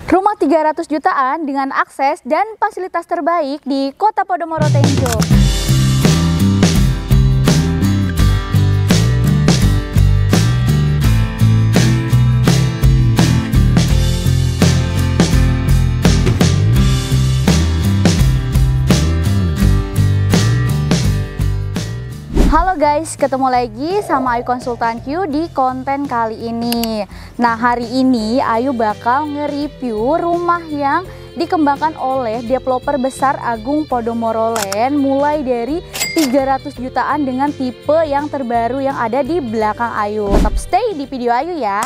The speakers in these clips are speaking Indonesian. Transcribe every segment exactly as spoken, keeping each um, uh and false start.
Rumah tiga ratus jutaan dengan akses dan fasilitas terbaik di Kota Podomoro Tenjo. Halo guys, ketemu lagi sama Ayu Konsultan Q di konten kali ini. Nah, hari ini Ayu bakal nge-review rumah yang dikembangkan oleh developer besar Agung Podomoro Land, mulai dari tiga ratus jutaan dengan tipe yang terbaru yang ada di belakang Ayu. Tetap stay di video Ayu ya.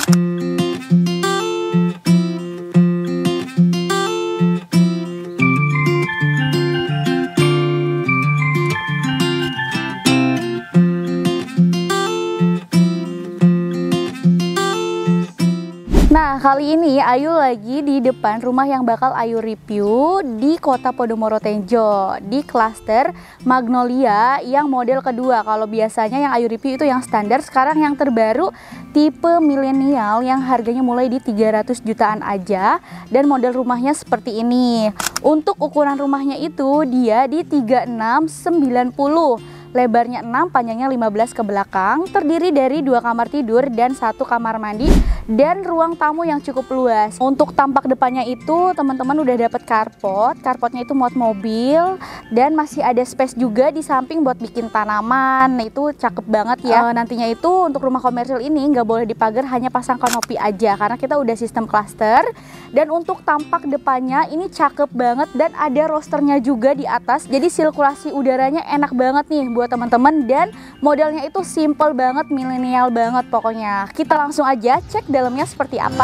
Nah, kali ini Ayu lagi di depan rumah yang bakal Ayu review di Kota Podomoro Tenjo, di klaster Magnolia yang model kedua. Kalau biasanya yang Ayu review itu yang standar, sekarang yang terbaru tipe milenial yang harganya mulai di tiga ratus jutaan aja, dan model rumahnya seperti ini. Untuk ukuran rumahnya itu dia di tiga puluh enam sembilan puluh. Lebarnya enam, panjangnya lima belas ke belakang, terdiri dari dua kamar tidur dan satu kamar mandi dan ruang tamu yang cukup luas. Untuk tampak depannya itu teman-teman udah dapet carport, carportnya itu muat mobil dan masih ada space juga di samping buat bikin tanaman. Nah, itu cakep banget ya. E, nantinya itu untuk rumah komersil ini nggak boleh dipagar, hanya pasang kanopi aja karena kita udah sistem cluster. Dan untuk tampak depannya ini cakep banget dan ada rosternya juga di atas, jadi sirkulasi udaranya enak banget nih buat teman-teman, dan modelnya itu simple banget, milenial banget pokoknya. Kita langsung aja cek dalamnya seperti apa.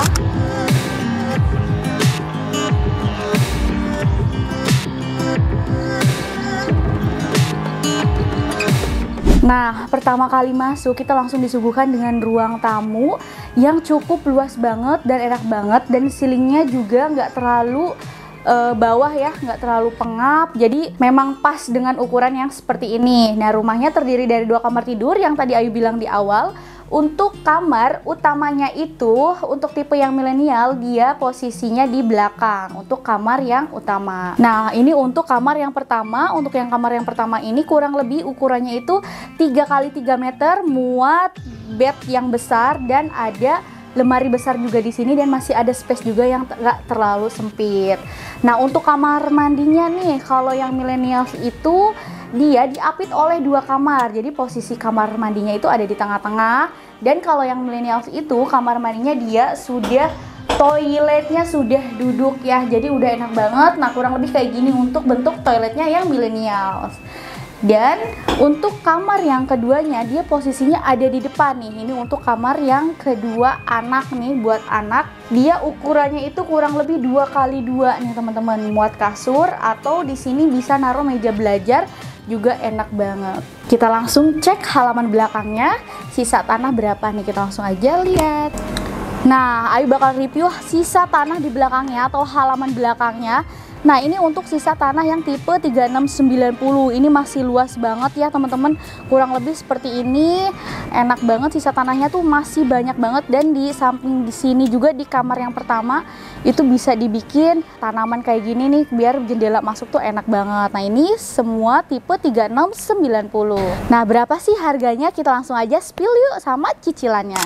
Nah, pertama kali masuk kita langsung disuguhkan dengan ruang tamu yang cukup luas banget dan enak banget, dan ceilingnya juga nggak terlalu uh, bawah ya, nggak terlalu pengap, jadi memang pas dengan ukuran yang seperti ini. Nah, rumahnya terdiri dari dua kamar tidur yang tadi Ayu bilang di awal. Untuk kamar utamanya itu, untuk tipe yang milenial, dia posisinya di belakang untuk kamar yang utama. Nah, ini untuk kamar yang pertama. Untuk yang kamar yang pertama ini kurang lebih ukurannya itu tiga kali tiga meter, muat bed yang besar dan ada lemari besar juga di sini, dan masih ada space juga yang nggak terlalu sempit. Nah, untuk kamar mandinya nih, kalau yang milenial itu dia diapit oleh dua kamar, jadi posisi kamar mandinya itu ada di tengah-tengah. Dan kalau yang milenial itu kamar mandinya dia sudah toiletnya sudah duduk ya, jadi udah enak banget. Nah, kurang lebih kayak gini untuk bentuk toiletnya yang milenial. Dan untuk kamar yang keduanya dia posisinya ada di depan nih. Ini untuk kamar yang kedua anak nih, buat anak. Dia ukurannya itu kurang lebih dua kali dua nih teman-teman, muat kasur atau di sini bisa naruh meja belajar, juga enak banget. Kita langsung cek halaman belakangnya, sisa tanah berapa nih, kita langsung aja lihat. Nah, Ayu bakal review sisa tanah di belakangnya atau halaman belakangnya. Nah, ini untuk sisa tanah yang tipe tiga puluh enam sembilan puluh. Ini masih luas banget ya teman-teman, kurang lebih seperti ini. Enak banget, sisa tanahnya tuh masih banyak banget. Dan di samping di sini juga di kamar yang pertama itu bisa dibikin tanaman kayak gini nih, biar jendela masuk tuh enak banget. Nah, ini semua tipe tiga puluh enam sembilan puluh. Nah, berapa sih harganya? Kita langsung aja spill yuk sama cicilannya.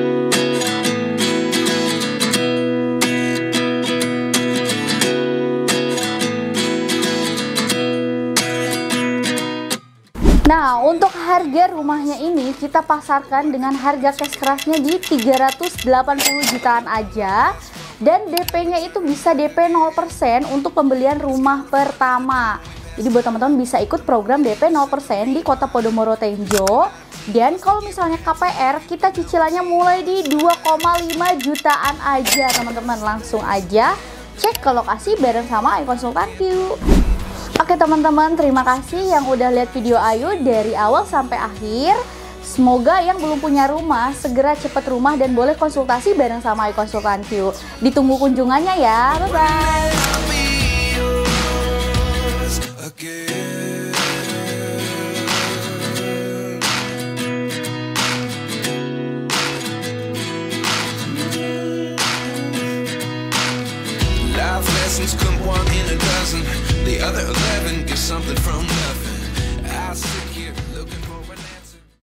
Nah, untuk harga rumahnya ini kita pasarkan dengan harga cash kerasnya di tiga ratus delapan puluh jutaan aja, dan D P-nya itu bisa D P nol persen untuk pembelian rumah pertama. Jadi buat teman-teman bisa ikut program D P nol persen di Kota Podomoro Tenjo. Dan kalau misalnya K P R, kita cicilannya mulai di dua koma lima jutaan aja teman-teman. Langsung aja cek ke lokasi bareng sama Ayu Konsultan Q. Oke teman-teman, terima kasih yang udah lihat video Ayu dari awal sampai akhir. Semoga yang belum punya rumah segera cepet rumah dan boleh konsultasi bareng sama Ayu Konsultan Q. Ditunggu kunjungannya ya, bye-bye. life lessons come one in a dozen. The other